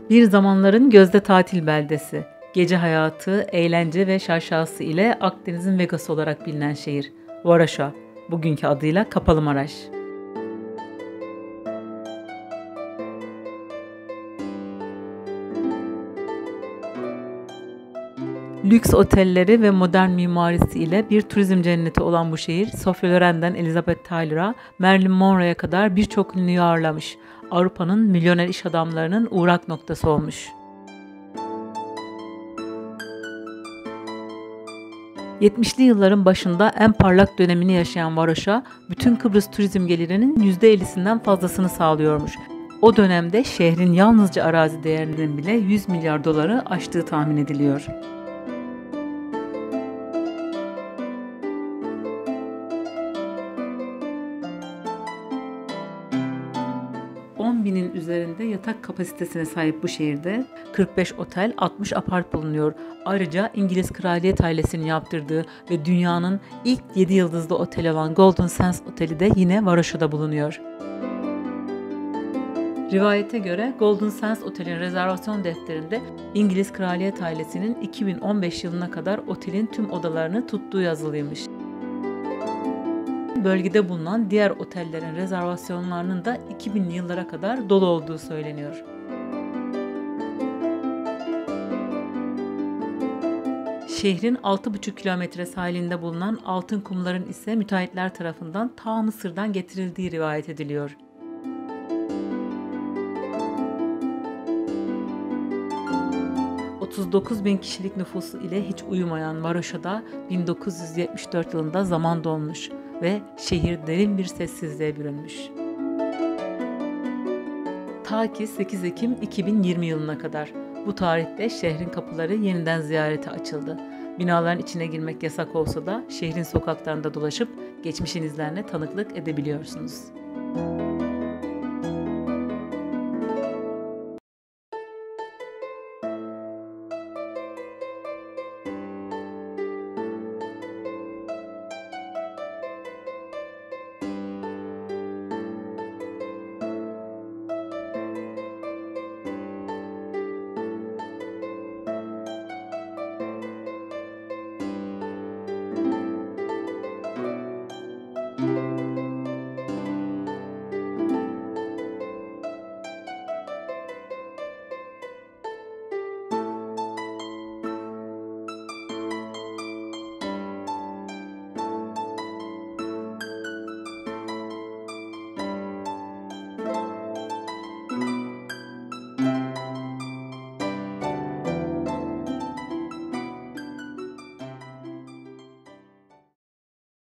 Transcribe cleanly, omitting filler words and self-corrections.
Bir zamanların gözde tatil beldesi, gece hayatı, eğlence ve şaşası ile Akdeniz'in Vegas olarak bilinen şehir, Varaşa, bugünkü adıyla Kapalımaraş. Lüks otelleri ve modern mimarisi ile bir turizm cenneti olan bu şehir, Sofia Loren'den Elizabeth Taylor'a, Marilyn Monroe'ya kadar birçok ünlüyü ağırlamış. Avrupa'nın milyoner iş adamlarının uğrak noktası olmuş. 70'li yılların başında en parlak dönemini yaşayan Varoş'a, bütün Kıbrıs turizm gelirinin %50'sinden fazlasını sağlıyormuş. O dönemde şehrin yalnızca arazi değerinin bile 100 milyar doları aştığı tahmin ediliyor. 10 binin üzerinde yatak kapasitesine sahip bu şehirde 45 otel, 60 apart bulunuyor. Ayrıca İngiliz kraliyet ailesinin yaptırdığı ve dünyanın ilk 7 yıldızlı oteli olan Golden Sands Oteli de yine Varoşa'da bulunuyor. Rivayete göre Golden Sands Otel'in rezervasyon defterinde İngiliz kraliyet ailesinin 2015 yılına kadar otelin tüm odalarını tuttuğu yazılıymış. Bölgede bulunan diğer otellerin rezervasyonlarının da 2000'li yıllara kadar dolu olduğu söyleniyor. Şehrin 6,5 kilometre sahilinde bulunan altın kumların ise müteahhitler tarafından ta Mısır'dan getirildiği rivayet ediliyor. ...39.000 kişilik nüfusu ile hiç uyumayan Varoşa'da 1974 yılında zaman dolmuş ve şehir derin bir sessizliğe bürünmüş. Ta ki 8 Ekim 2020 yılına kadar. Bu tarihte şehrin kapıları yeniden ziyarete açıldı. Binaların içine girmek yasak olsa da şehrin sokaklarında dolaşıp geçmişin izlerine tanıklık edebiliyorsunuz.